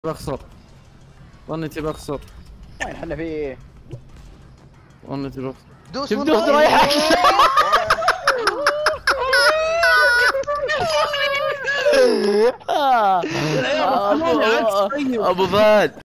بخسر. ظنيتي بخسر. وين احنا في ايه؟ ظنيتي بخسر. دوس دوس رايح. ابو فهد